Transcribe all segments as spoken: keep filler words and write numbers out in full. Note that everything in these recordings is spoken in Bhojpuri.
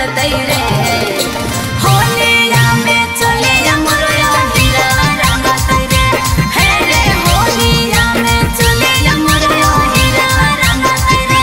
डलतै रे होलिया में चलिया मोरया हीरा रंगतै रे हे रे होलिया में चलिया मोरया हीरा रंगतै रे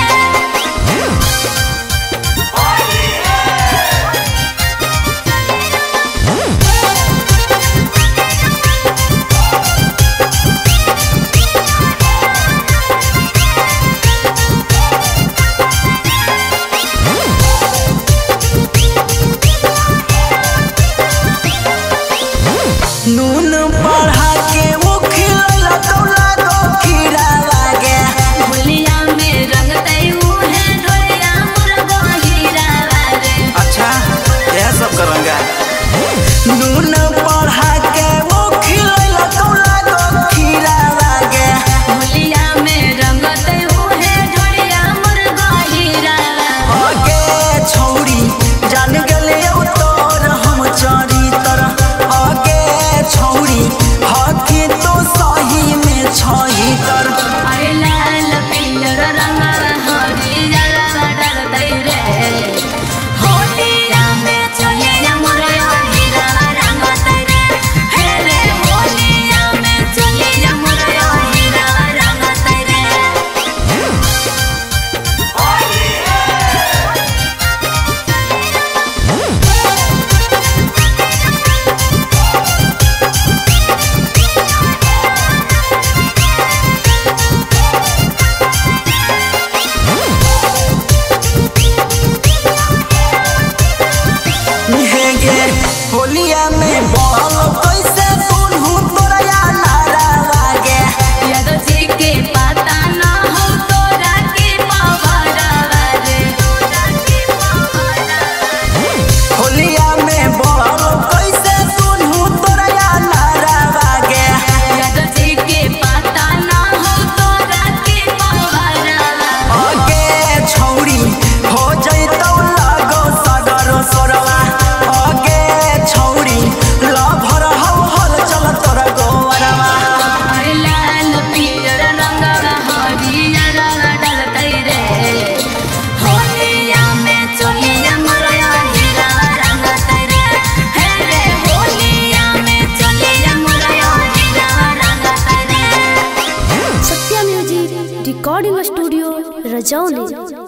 नून बढ़ा के वो खिलैला तो लागो खीरा लागे होलिया में रंगतै उहे ढोलिया मोरगो हीरा लागे। अच्छा यह सब करेंगे। नून बढ़ा के वो खिलैला तो लागो खीरा लागे होलिया में रंगतै उहे ढोलिया मोरगो हीरा लागे। आगे छौरी जान गेले तोर हम चरी तरह आगे छौरी हकी तो सही में छही तर अरे लाल पियर रंगा हरियर डलतै रे होलिया में चलिया मोरया हीरा रंगतै रे हे रे होलिया में चलिया मोरया हीरा रंगतै रे निहेगे होलिया में बॉल कैसे सुनहु तोरा या नारा लागे याद जी के पता ना हो तोरा के पवारा रे तोरा के पवारा होलिया में बॉल कैसे सुनहु तोरा या नारा लागे याद जी के पता ना हो तोरा के पवारा आगे छौरी हो जैतौ लागो सगर सोरवा आगे छौरी लभर हौ हल चल तोरा गोवरवा अरे लाल पियर रंगा हरियर डलतै रे होलिया में चलिया मोरया हीरा रंगतै रे हे रे होलिया में चलिया मोरया हीरा रंगतै रे। सत्या म्यूजिक रिकॉर्डिंग स्टूडियो रजौली।